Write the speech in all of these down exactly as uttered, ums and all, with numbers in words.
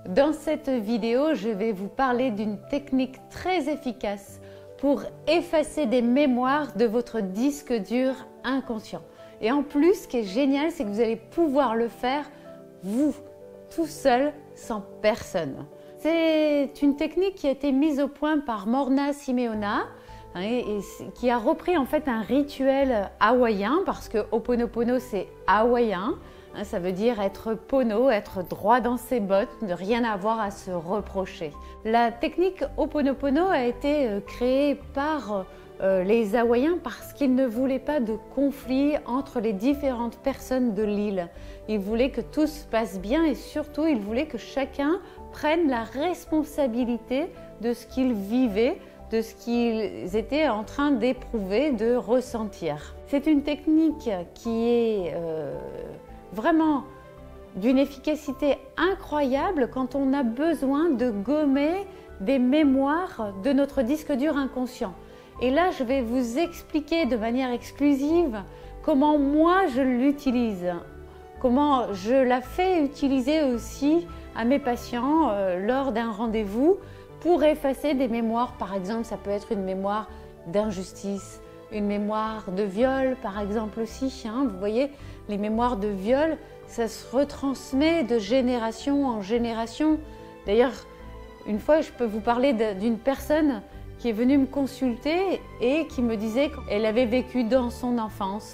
Dans cette vidéo, je vais vous parler d'une technique très efficace pour effacer des mémoires de votre disque dur inconscient. Et en plus, ce qui est génial, c'est que vous allez pouvoir le faire vous, tout seul, sans personne. C'est une technique qui a été mise au point par Morna Simeona hein, et, et qui a repris en fait un rituel hawaïen, parce que Ho'oponopono c'est hawaïen. Hein, ça veut dire être pono, être droit dans ses bottes, ne rien avoir à se reprocher. La technique Ho'oponopono a été euh, créée par euh, les Hawaïens parce qu'ils ne voulaient pas de conflit entre les différentes personnes de l'île. Ils voulaient que tout se passe bien et surtout ils voulaient que chacun prenne la responsabilité de ce qu'ils vivaient, de ce qu'ils étaient en train d'éprouver, de ressentir. C'est une technique qui est euh, vraiment d'une efficacité incroyable quand on a besoin de gommer des mémoires de notre disque dur inconscient. Et là, je vais vous expliquer de manière exclusive comment moi je l'utilise, comment je la fais utiliser aussi à mes patients euh, lors d'un rendez-vous pour effacer des mémoires. Par exemple, ça peut être une mémoire d'injustice, une mémoire de viol par exemple aussi. Hein, vous voyez, les mémoires de viol, ça se retransmet de génération en génération. D'ailleurs, une fois, je peux vous parler d'une personne qui est venue me consulter et qui me disait qu'elle avait vécu dans son enfance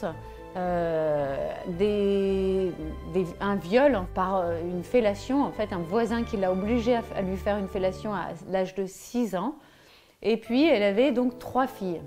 euh, des, des, un viol par une fellation, en fait un voisin qui l'a obligée à, à lui faire une fellation à l'âge de six ans. Et puis elle avait donc trois filles.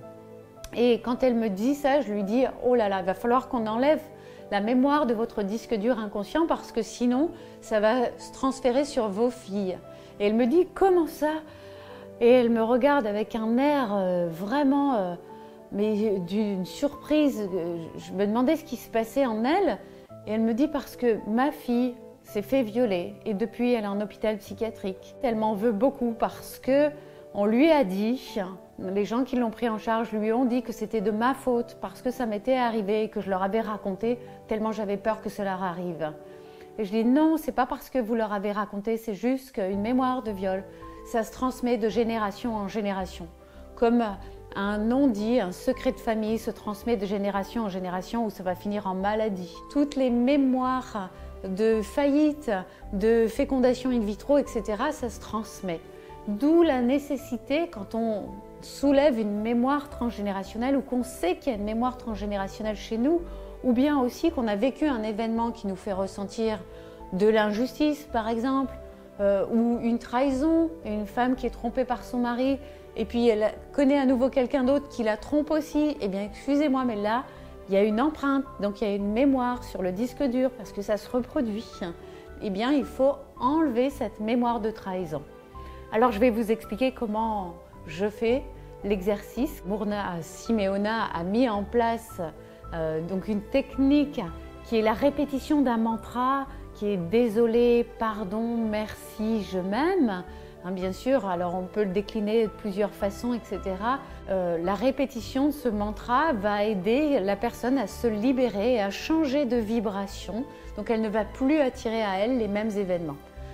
Et quand elle me dit ça, je lui dis « Oh là là, il va falloir qu'on enlève la mémoire de votre disque dur inconscient parce que sinon, ça va se transférer sur vos filles. » Et elle me dit « Comment ça ?» Et elle me regarde avec un air euh, vraiment, euh, mais d'une surprise. Je me demandais ce qui se passait en elle. Et elle me dit « Parce que ma fille s'est fait violer et depuis, elle est en hôpital psychiatrique. Elle m'en veut beaucoup parce que on lui a dit, les gens qui l'ont pris en charge lui ont dit que c'était de ma faute parce que ça m'était arrivé et que je leur avais raconté tellement j'avais peur que cela arrive. » Et je dis non, c'est pas parce que vous leur avez raconté, c'est juste qu'une mémoire de viol, ça se transmet de génération en génération. Comme un non-dit, un secret de famille se transmet de génération en génération où ça va finir en maladie. Toutes les mémoires de faillite, de fécondation in vitro, et cetera, ça se transmet. D'où la nécessité, quand on soulève une mémoire transgénérationnelle ou qu'on sait qu'il y a une mémoire transgénérationnelle chez nous, ou bien aussi qu'on a vécu un événement qui nous fait ressentir de l'injustice, par exemple, euh, ou une trahison, une femme qui est trompée par son mari, et puis elle connaît à nouveau quelqu'un d'autre qui la trompe aussi, eh bien excusez-moi, mais là, il y a une empreinte, donc il y a une mémoire sur le disque dur, parce que ça se reproduit. Eh bien, il faut enlever cette mémoire de trahison. Alors, je vais vous expliquer comment je fais l'exercice. Morna Simeona a mis en place euh, donc une technique qui est la répétition d'un mantra qui est « désolé, pardon, merci, je m'aime ». Hein, bien sûr, alors on peut le décliner de plusieurs façons, et cetera. Euh, la répétition de ce mantra va aider la personne à se libérer et à changer de vibration. Donc, elle ne va plus attirer à elle les mêmes événements.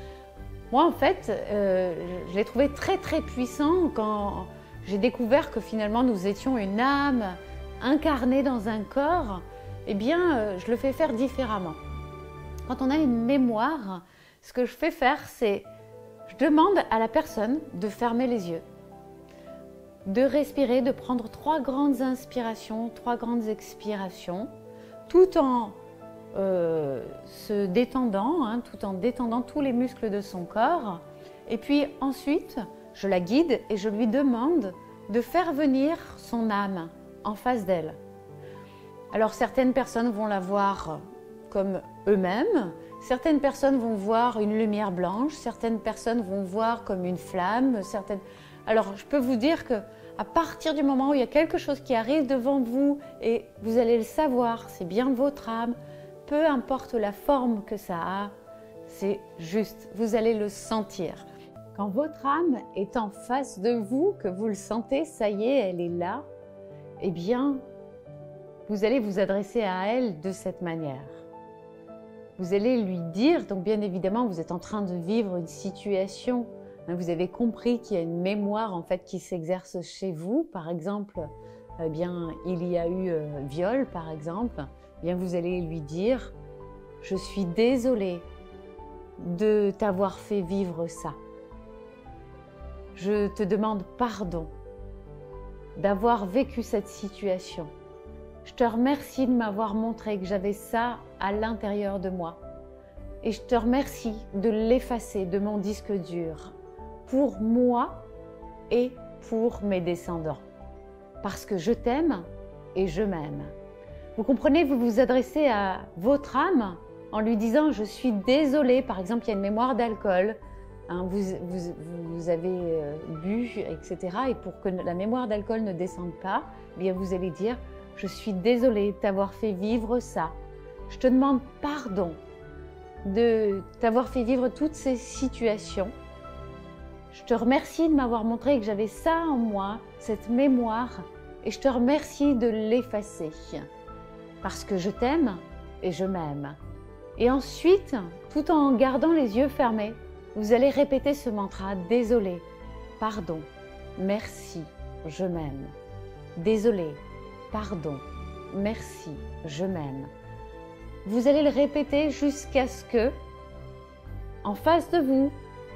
Moi, en fait, euh, je l'ai trouvé très très puissant quand j'ai découvert que finalement nous étions une âme incarnée dans un corps. Eh bien, euh, je le fais faire différemment. Quand on a une mémoire, ce que je fais faire, c'est je demande à la personne de fermer les yeux, de respirer, de prendre trois grandes inspirations, trois grandes expirations, tout en Euh, se détendant, hein, tout en détendant tous les muscles de son corps. Et puis ensuite, je la guide et je lui demande de faire venir son âme en face d'elle. Alors certaines personnes vont la voir comme eux-mêmes, certaines personnes vont voir une lumière blanche, certaines personnes vont voir comme une flamme, certaines... Alors je peux vous dire que à partir du moment où il y a quelque chose qui arrive devant vous et vous allez le savoir, c'est bien votre âme, peu importe la forme que ça a, c'est juste, vous allez le sentir. Quand votre âme est en face de vous, que vous le sentez, ça y est, elle est là, eh bien, vous allez vous adresser à elle de cette manière. vous allez lui dire, donc bien évidemment, vous êtes en train de vivre une situation, hein, vous avez compris qu'il y a une mémoire en fait qui s'exerce chez vous. Par exemple, eh bien, il y a eu euh, viol, par exemple. Eh bien, vous allez lui dire « Je suis désolée de t'avoir fait vivre ça. Je te demande pardon d'avoir vécu cette situation. Je te remercie de m'avoir montré que j'avais ça à l'intérieur de moi. Et je te remercie de l'effacer de mon disque dur pour moi et pour mes descendants. Parce que je t'aime et je m'aime. » Vous comprenez, vous vous adressez à votre âme en lui disant « Je suis désolée », par exemple, il y a une mémoire d'alcool, hein, vous, vous, vous avez euh, bu, et cetera. Et pour que la mémoire d'alcool ne descende pas, eh bien vous allez dire « Je suis désolée de t'avoir fait vivre ça. Je te demande pardon de t'avoir fait vivre toutes ces situations. Je te remercie de m'avoir montré que j'avais ça en moi, cette mémoire, et je te remercie de l'effacer. Parce que je t'aime et je m'aime. » Et ensuite, tout en gardant les yeux fermés, vous allez répéter ce mantra « Désolé, pardon, merci, je m'aime. Désolé, pardon, merci, je m'aime. » Vous allez le répéter jusqu'à ce que, en face de vous,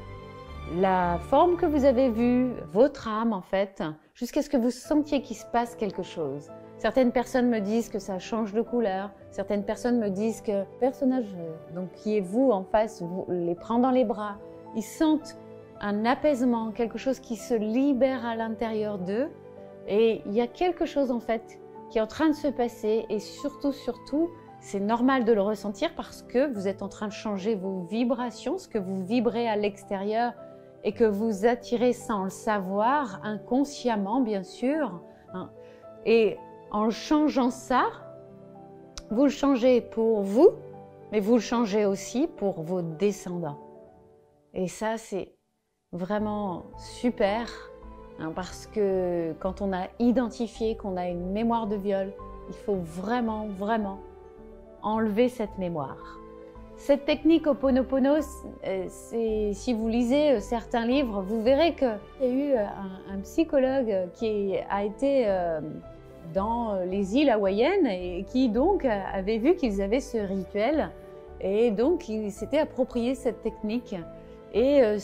la forme que vous avez vue, votre âme en fait, jusqu'à ce que vous sentiez qu'il se passe quelque chose. Certaines personnes me disent que ça change de couleur, certaines personnes me disent que le personnage, donc qui est vous en face, vous les prend dans les bras, ils sentent un apaisement, quelque chose qui se libère à l'intérieur d'eux, et il y a quelque chose en fait qui est en train de se passer, et surtout, surtout, c'est normal de le ressentir parce que vous êtes en train de changer vos vibrations, ce que vous vibrez à l'extérieur et que vous attirez sans le savoir, inconsciemment bien sûr. Hein. Et en changeant ça, vous le changez pour vous, mais vous le changez aussi pour vos descendants. Et ça, c'est vraiment super, hein, parce que quand on a identifié qu'on a une mémoire de viol, il faut vraiment, vraiment enlever cette mémoire. Cette technique Ho'oponopono, c'est, si vous lisez certains livres, vous verrez qu'il y a eu un, un psychologue qui a été euh, dans les îles hawaïennes et qui donc avait vu qu'ils avaient ce rituel et donc il s'était approprié cette technique. Et euh,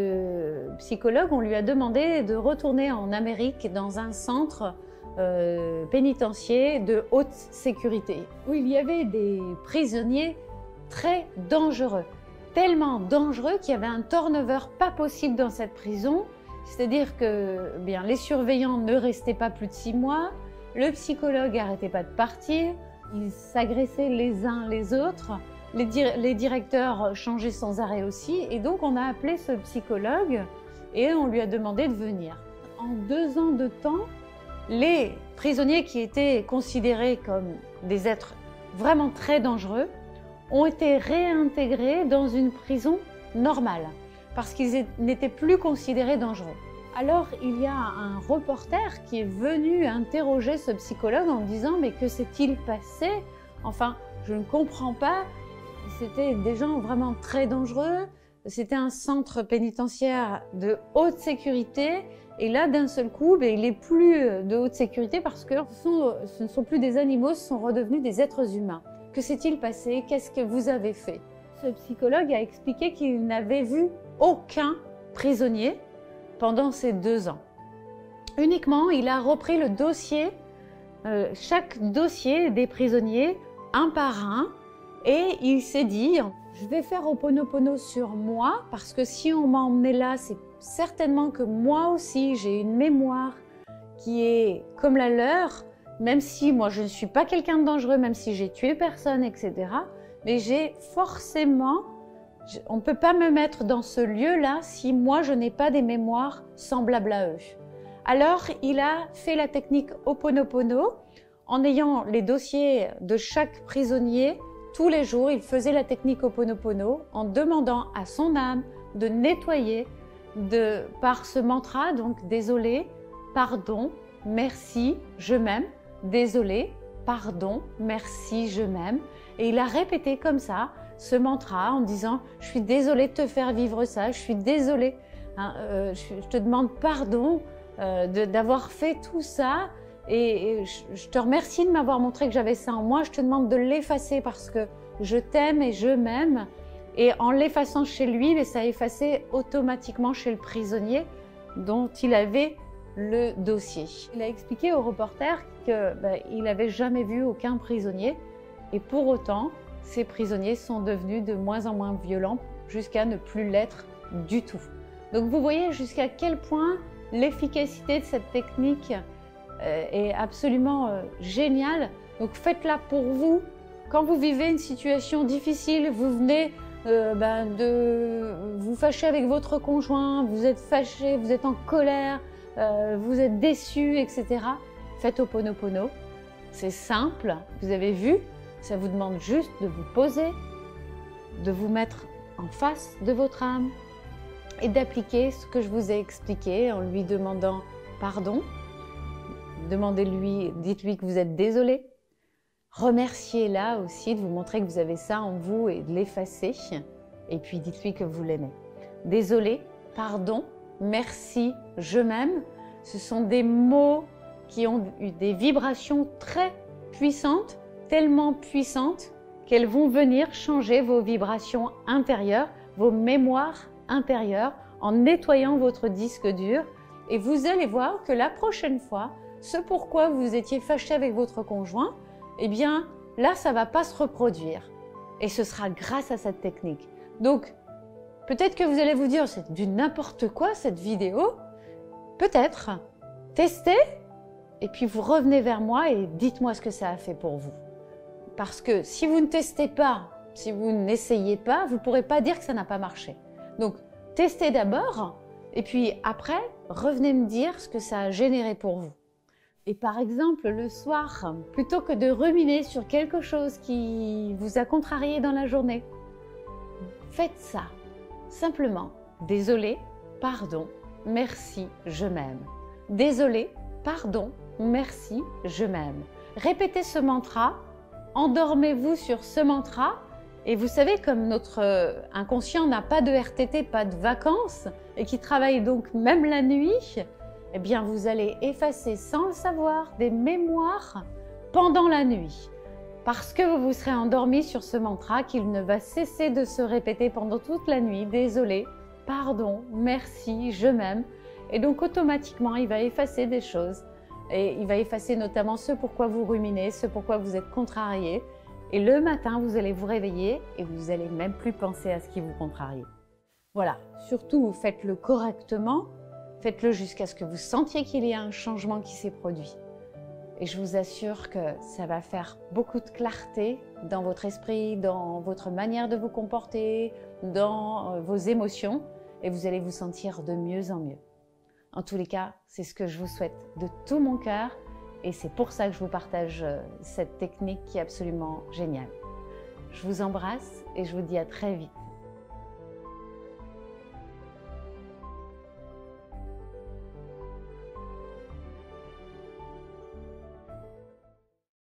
ce psychologue, on lui a demandé de retourner en Amérique dans un centre euh, pénitentiaire de haute sécurité où il y avait des prisonniers très dangereux, tellement dangereux qu'il y avait un turnover pas possible dans cette prison, c'est-à-dire que eh bien, les surveillants ne restaient pas plus de six mois, le psychologue n'arrêtait pas de partir, ils s'agressaient les uns les autres, les, dir les directeurs changeaient sans arrêt aussi, et donc on a appelé ce psychologue et on lui a demandé de venir. En deux ans de temps, les prisonniers qui étaient considérés comme des êtres vraiment très dangereux ont été réintégrés dans une prison normale parce qu'ils n'étaient plus considérés dangereux. Alors il y a un reporter qui est venu interroger ce psychologue en disant « mais que s'est-il passé? Enfin, je ne comprends pas, c'était des gens vraiment très dangereux, c'était un centre pénitentiaire de haute sécurité et là d'un seul coup, ben, il n'est plus de haute sécurité parce que ce, sont, ce ne sont plus des animaux, ce sont redevenus des êtres humains. Que s'est-il passé? Qu'est-ce que vous avez fait? » Ce psychologue a expliqué qu'il n'avait vu aucun prisonnier pendant ces deux ans. Uniquement, il a repris le dossier, euh, chaque dossier des prisonniers, un par un, et il s'est dit « je vais faire Ho'oponopono sur moi, parce que si on m'a emmené là, c'est certainement que moi aussi, j'ai une mémoire qui est comme la leur, même si moi je ne suis pas quelqu'un de dangereux, même si j'ai tué personne, et cetera. Mais j'ai forcément, on ne peut pas me mettre dans ce lieu-là si moi je n'ai pas des mémoires semblables à eux. » Alors il a fait la technique Ho'oponopono en ayant les dossiers de chaque prisonnier. Tous les jours, il faisait la technique Ho'oponopono en demandant à son âme de nettoyer de, par ce mantra, donc désolé, pardon, merci, je m'aime. Désolé, pardon, merci, je m'aime. Et il a répété comme ça ce mantra en disant « Je suis désolée de te faire vivre ça, je suis désolée, hein, euh, je, je te demande pardon euh, d'avoir fait tout ça et, et je, je te remercie de m'avoir montré que j'avais ça en moi, je te demande de l'effacer parce que je t'aime et je m'aime. » Et en l'effaçant chez lui, mais ça a effacé automatiquement chez le prisonnier dont il avait le dossier. Il a expliqué au reporter qu'il ben, n'avait jamais vu aucun prisonnier et pour autant, ces prisonniers sont devenus de moins en moins violents jusqu'à ne plus l'être du tout. Donc vous voyez jusqu'à quel point l'efficacité de cette technique euh, est absolument euh, géniale. Donc faites-la pour vous. Quand vous vivez une situation difficile, vous venez euh, ben, de vous fâcher avec votre conjoint, vous êtes fâché, vous êtes en colère, euh, vous êtes déçu, et cetera. Faites Ho'oponopono. C'est simple, vous avez vu, ça vous demande juste de vous poser, de vous mettre en face de votre âme et d'appliquer ce que je vous ai expliqué en lui demandant pardon. Demandez-lui, dites-lui que vous êtes désolé. Remerciez-la aussi de vous montrer que vous avez ça en vous et de l'effacer. Et puis dites-lui que vous l'aimez. Désolé, pardon, merci, je m'aime. Ce sont des mots qui ont eu des vibrations très puissantes, tellement puissantes qu'elles vont venir changer vos vibrations intérieures, vos mémoires intérieures en nettoyant votre disque dur. Et vous allez voir que la prochaine fois, ce pourquoi vous étiez fâché avec votre conjoint, eh bien, là, ça ne va pas se reproduire. Et ce sera grâce à cette technique. Donc, peut-être que vous allez vous dire, c'est du n'importe quoi cette vidéo. Peut-être. Testez, et puis vous revenez vers moi et dites-moi ce que ça a fait pour vous. Parce que si vous ne testez pas, si vous n'essayez pas, vous ne pourrez pas dire que ça n'a pas marché. Donc, testez d'abord, et puis après, revenez me dire ce que ça a généré pour vous. Et par exemple, le soir, plutôt que de ruminer sur quelque chose qui vous a contrarié dans la journée, faites ça. Simplement, désolé, pardon, merci, je m'aime. Désolé, pardon, merci, je m'aime. Répétez ce mantra, endormez-vous sur ce mantra. Et vous savez, comme notre inconscient n'a pas de R T T, pas de vacances, et qui travaille donc même la nuit, eh bien, vous allez effacer sans le savoir des mémoires pendant la nuit. Parce que vous vous serez endormi sur ce mantra qu'il ne va cesser de se répéter pendant toute la nuit. Désolé, pardon, merci, je m'aime. Et donc, automatiquement, il va effacer des choses. Et il va effacer notamment ce pourquoi vous ruminez, ce pourquoi vous êtes contrarié. Et le matin, vous allez vous réveiller et vous n'allez même plus penser à ce qui vous contrarie. Voilà, surtout faites-le correctement. Faites-le jusqu'à ce que vous sentiez qu'il y a un changement qui s'est produit. Et je vous assure que ça va faire beaucoup de clarté dans votre esprit, dans votre manière de vous comporter, dans vos émotions, et vous allez vous sentir de mieux en mieux. En tous les cas, c'est ce que je vous souhaite de tout mon cœur, et c'est pour ça que je vous partage cette technique qui est absolument géniale. Je vous embrasse et je vous dis à très vite.